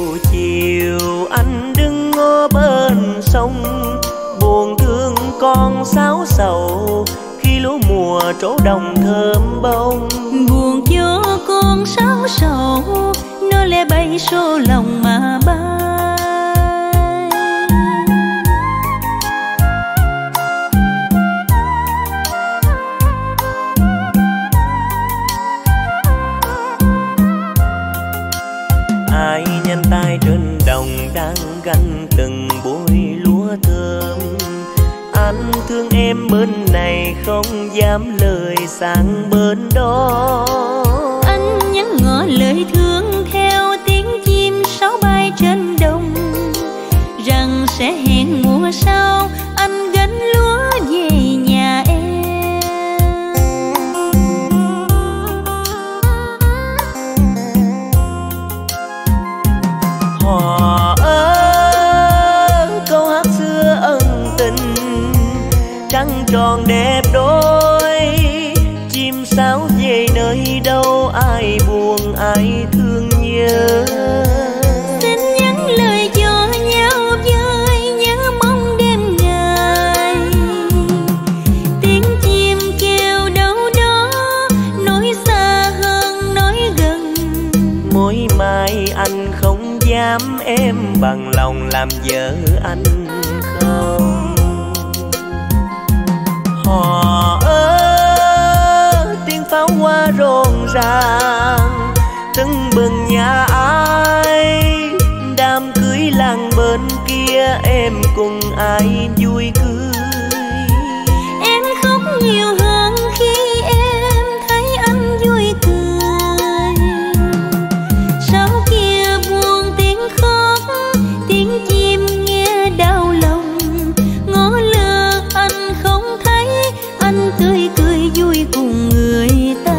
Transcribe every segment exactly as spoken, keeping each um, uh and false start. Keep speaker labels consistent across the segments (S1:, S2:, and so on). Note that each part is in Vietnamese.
S1: chiều chiều anh đứng ngó bên sông, buồn thương con sáo sầu khi lúa mùa trổ đồng thơm bông.
S2: Buồn cho con sáo sầu nó lẽ bay số lòng mà bay.
S1: Ai nhanh tay trên đồng đang gánh từng bụi lúa thơm. Anh thương em bên này không dám lời sang bên đó.
S2: Anh nhắn ngỏ lời thương theo tiếng chim sáo bay trên đồng, rằng sẽ hẹn mùa sau anh gánh lúa về nhà em.
S1: Hò ơi câu hát xưa ân tình, trăng tròn đẹp đôi, chim sáo về nơi đâu ai buồn ai thương nhớ.
S2: Xin nhắn lời cho nhau với nhớ mong đêm ngày, tiếng chim kêu đâu đó nói xa hơn nói gần.
S1: Mỗi mai anh không dám em bằng lòng làm vợ anh không. Hò ơi tiếng pháo hoa rộn ràng tưng bừng nhà ai, đám cưới làng bên kia em cùng ai vui cười.
S2: Em khóc nhiều hơn khi em thấy anh vui cười, sau kia buồn tiếng khóc tiếng chim nghe đau lòng. Ngó lơ anh không thấy anh tươi cười vui cùng người ta.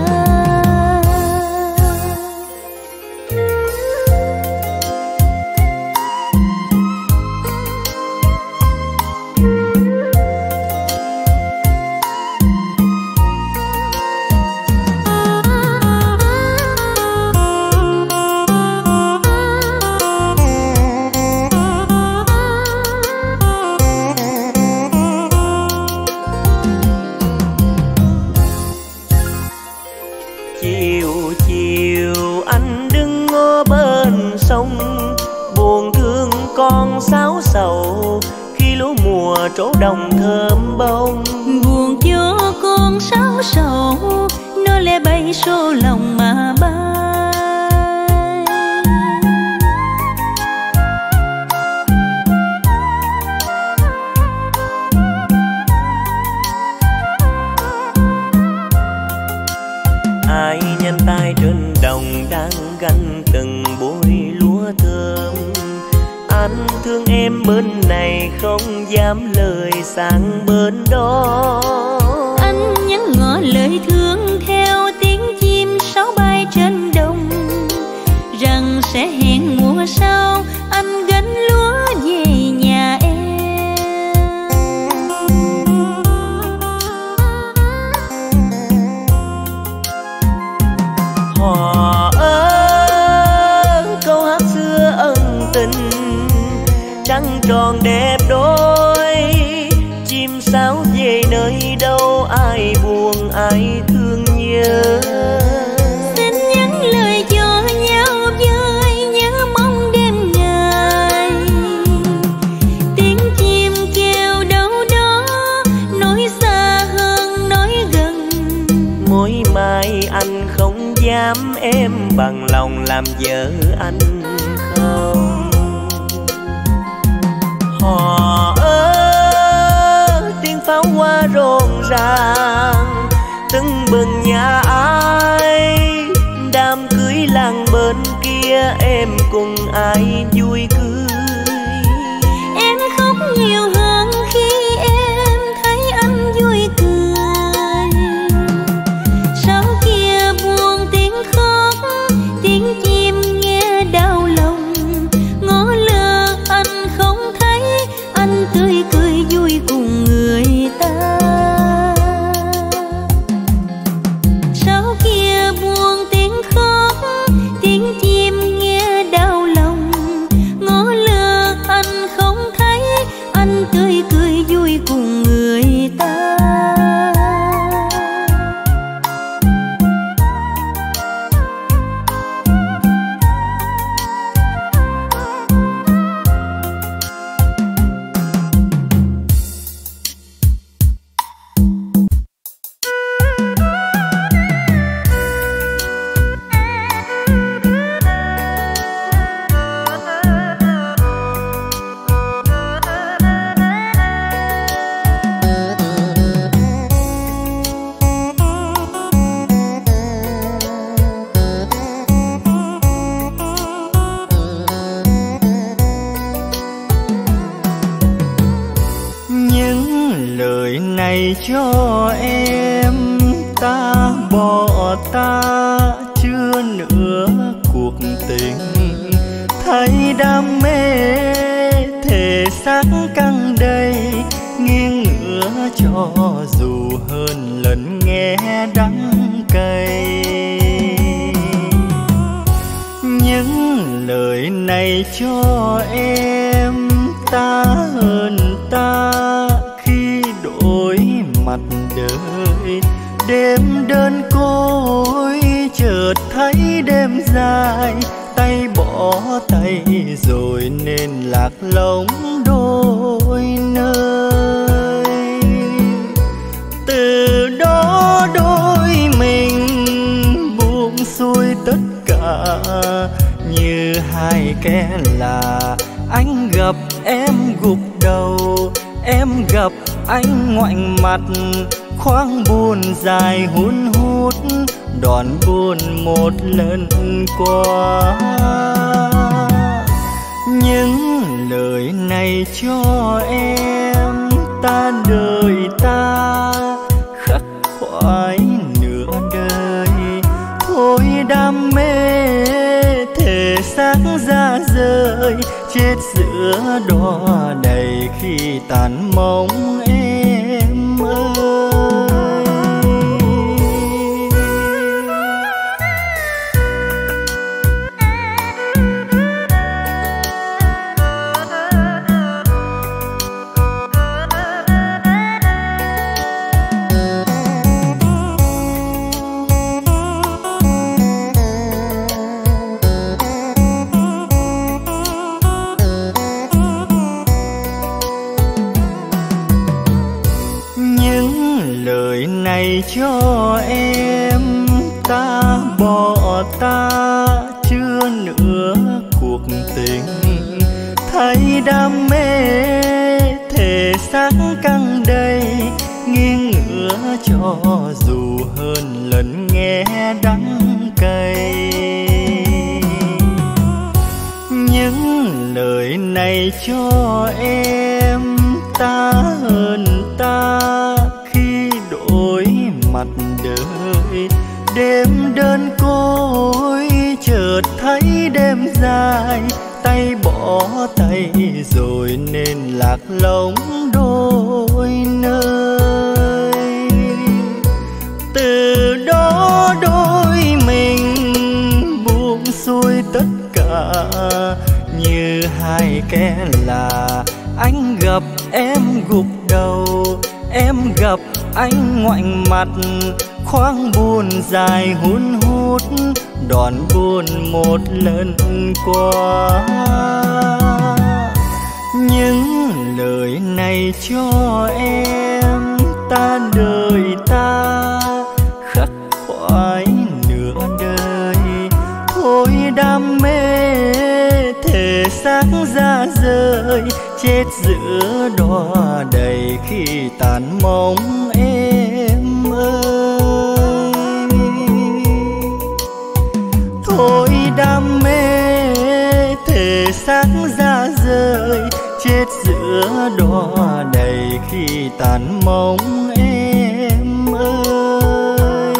S1: Chiều chiều anh đứng ngó bên sông, buồn thương con sáo sầu khi lúa mùa trổ đồng thơm bông.
S2: Buồn cho con sáo sầu nó lẽ bay số lòng mà bay.
S1: Ai nhanh tay trên đồng đang gánh từng bụi lúa thơm. Anh thương em bên này không dám lời sang bên đó.
S2: Anh nhắn ngỏ lời thương theo tiếng chim sáo bay trên đồng, rằng sẽ hẹn mùa sau anh gánh lúa về nhà em.
S1: Hò ơi câu hát xưa ân tình, trăng tròn đẹp đôi, chim sáo về nơi đâu ai buồn ai thương nhớ.
S2: Xin nhắn lời cho nhau với nhớ mong đêm ngày, tiếng chim kêu đâu đó nói xa hơn nói gần.
S1: Mỗi mai anh không dám em bằng lòng làm vợ anh không. Hò ơi tiếng pháo hoa rộn ràng tưng bừng nhà ai, đám cưới làng bên kia em cùng ai vui cười.
S2: Em khóc nhiều hơn khi em thấy anh vui cười, sau kia buồn tiếng khóc tiếng chim nghe đau lòng. Ngó lơ anh không thấy anh tươi cười vui cùng người ta, sau kia buồn tiếng khóc tiếng chim nghe đau lòng.
S3: này cho em, ta bỏ ta chưa nữa cuộc tình. Thấy đam mê thể xác căng đầy, nghiêng ngửa cho dù hơn lần nghe đắng cay. Những lời này cho em, ta hơn ta khi đổi mặt đời. Đêm đơn côi chợt thấy đêm dài, tay bỏ tay rồi nên lạc lõng đôi nơi. Từ đó đôi mình buông xuôi tất cả, như hai kẻ là. Anh gặp em gục đầu, em gặp anh ngoảnh mặt, khoáng buồn dài hun hút, đòn buồn một lần qua. Những lời này cho em, ta đời ta khắc khoải nửa đời. Thôi đam mê thể xác ra rời, chết giữa đọa đầy khi tàn mong em ơi. Cho em, ta bỏ ta chưa nữa cuộc tình. Thấy đam mê thể xác căng đầy, nghiêng ngửa cho dù hơn lần nghe đắng cay. Những lời này cho em, ta hơn ta khi đổi mặt đời. Đêm đơn côi chợt thấy đêm dài, tay bỏ tay rồi nên lạc lõng đôi nơi. Từ đó đôi mình buông xuôi tất cả, như hai kẻ là. Anh gặp em gục đầu, em gặp anh ngoảnh mặt, khoáng buồn dài hun hút, đòn buồn một lần qua. Những lời này cho em, ta đời ta khắc khoải nửa đời. Thôi đam mê thể xác ra rời, chết giữa đọa đầy khi tàn mong em ơi. Thôi đam mê thể xác ra rời, chết giữa đọa đầy khi tàn mong em ơi.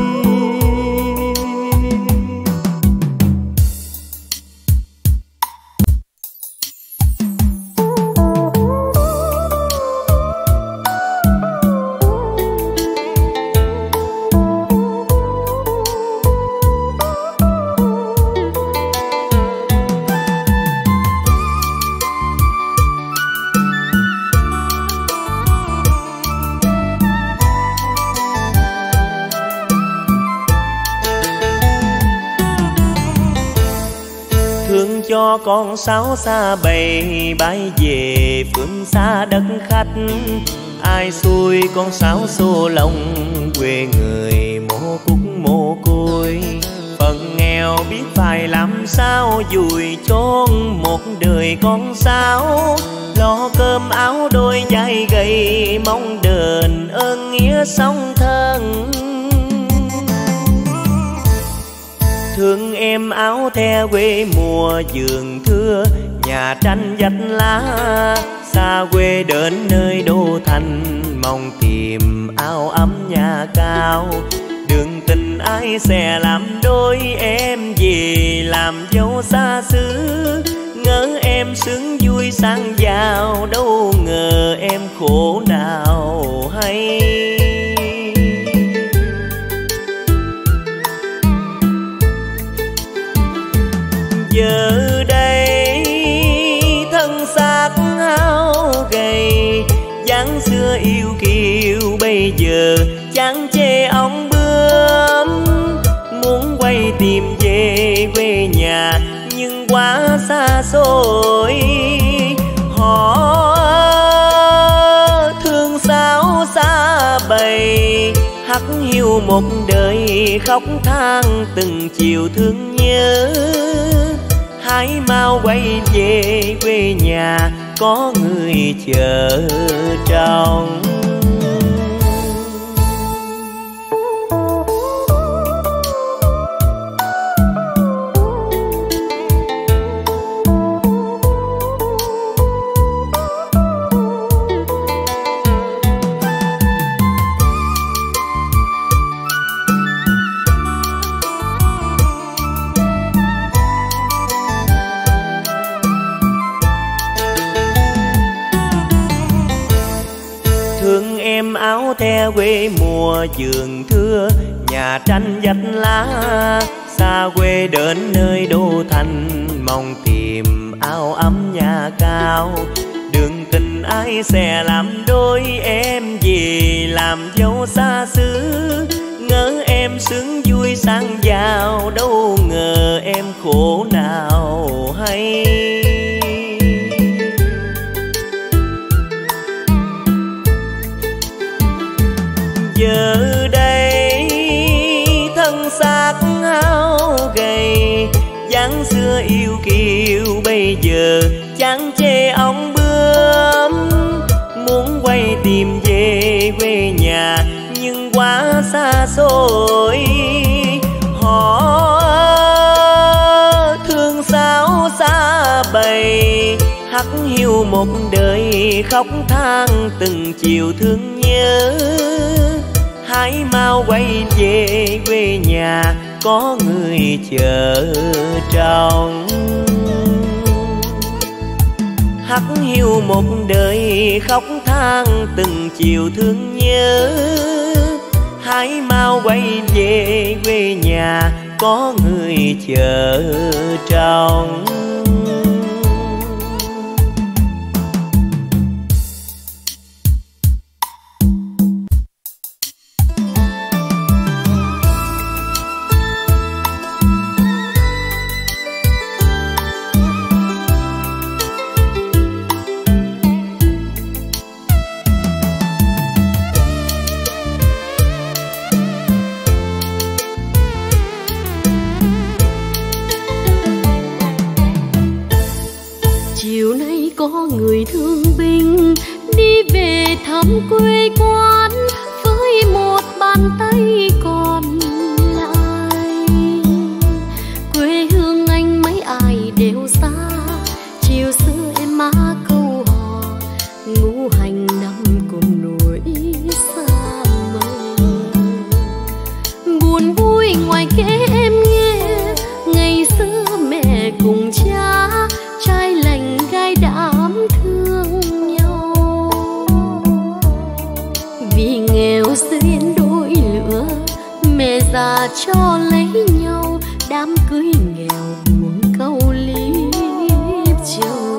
S1: Cho con sáo xa bầy bay về phương xa đất khách. Ai xuôi con sáo xô lòng quê người mồ cúc mồ côi. Phần nghèo biết phải làm sao dùi chôn một đời con sáo. Lo cơm áo đôi vai gầy mong đền ơn nghĩa song thân. Thương em áo the quê mùa vườn thưa, nhà tranh vách lá xa quê đến nơi đô thành, mong tìm áo ấm nhà cao. Đường tình ai sẽ làm đôi em về làm dâu xa xứ, ngỡ em sướng vui sang giàu, đâu ngờ em khổ nào hay. Giờ đây thân xác hao gầy, dáng xưa yêu kiều bây giờ chẳng chê ong bướm. Muốn quay tìm về quê nhà nhưng quá xa xôi, họ thương sao xa bầy, hắt hiu một đời khóc than từng chiều thương nhớ. Hãy mau quay về quê nhà có người chờ trông. Áo the quê mùa vườn thưa, nhà tranh vách lá xa quê đến nơi đô thành, mong tìm áo ấm nhà cao. Đường tình ai sẽ làm đôi em về làm dâu xa xứ, ngỡ em sướng vui sang giàu, đâu ngờ em khổ nào hay. Giờ đây thân xác hao gầy, dáng xưa yêu kiều bây giờ chẳng chê ong bướm. Muốn quay tìm về quê nhà nhưng quá xa xôi, họ thương sao xa bầy, hắt hiu một đời khóc than từng chiều thương nhớ. Hãy mau quay về quê nhà có người chờ trông. Hắt hiu một đời khóc than từng chiều thương nhớ. Hãy mau quay về quê nhà có người chờ trông.
S2: Người thương binh đi về thăm quê quán với một bàn tay còn lại. Quê hương anh mấy ai đều xa, chiều xưa em má câu hò ngũ hành năm cùng núi xa mơ. Buồn vui ngoài kể em nghe, ngày xưa mẹ cùng cha trai lành gái đám thương nhau. Vì nghèo duyên đôi lứa, mẹ già cho lấy nhau, đám cưới nghèo buông câu liếp châu.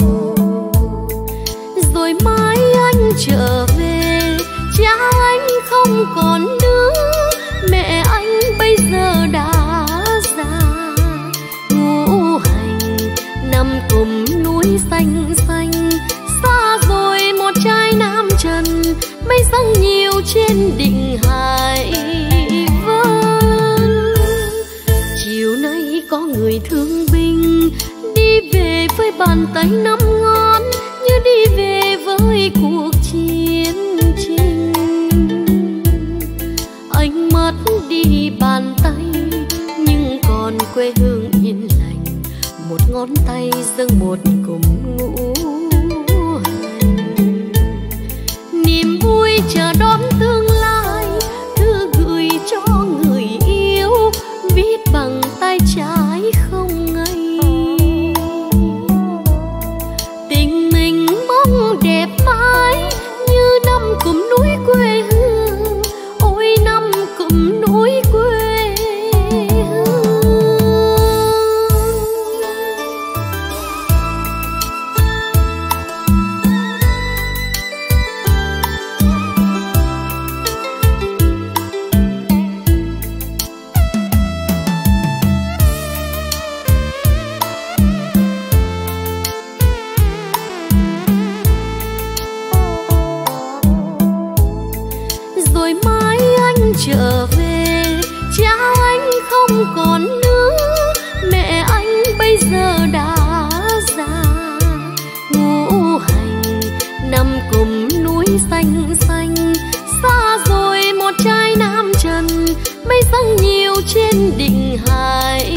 S2: Rồi mai anh trở về, cha anh không còn nữa, mẹ anh bây giờ đã già. Ngũ hành nằm cùng núi xanh xanh, xa rồi một trai nam trần, mây răng nhiều trên đỉnh hải vân. Chiều nay có người thương binh đi về với bàn tay năm ngón, như đi về với cuộc chiến tranh. Anh mất đi bàn tay nhưng còn quê dâng một cụm ngũ hành. Niềm vui chờ đón tương lai, thư gửi cho người yêu, viết bằng tay trái không ngây. Tình mình mong đẹp mãi như năm cụm núi quê hương, ôi năm cụm núi quê hương. Rồi mai anh trở về, cha anh không còn nữa, mẹ anh bây giờ đã già. Ngũ hành nằm cùng núi xanh xanh, xa rồi một trai nam trần, mây răng nhiều trên đỉnh Hải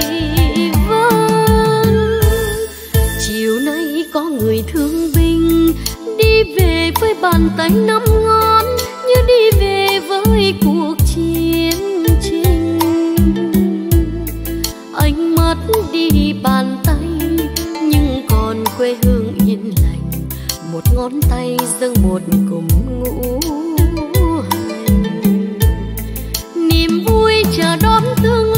S2: Vân. Chiều nay có người thương binh đi về với bàn tay năm ngón, như đi về với cuộc chiến tranh. Anh mất đi bàn tay nhưng còn quê hương yên lành, một ngón tay dâng một cụm ngũ hành. Niềm vui chờ đón tương